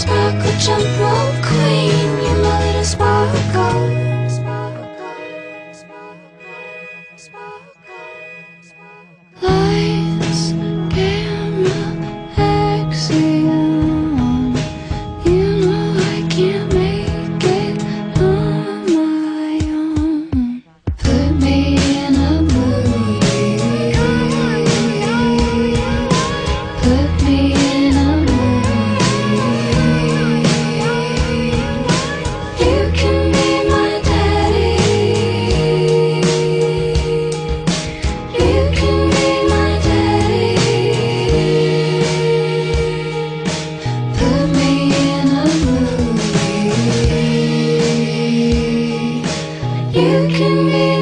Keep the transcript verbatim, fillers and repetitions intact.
sparkle, jump rope queen. You're my little sparkle. Lights, camera, action. You know I can't make it on my own. Put me in a movie. Put me in a movie. You can be my daddy. You can be my daddy. Put me in a movie. You can be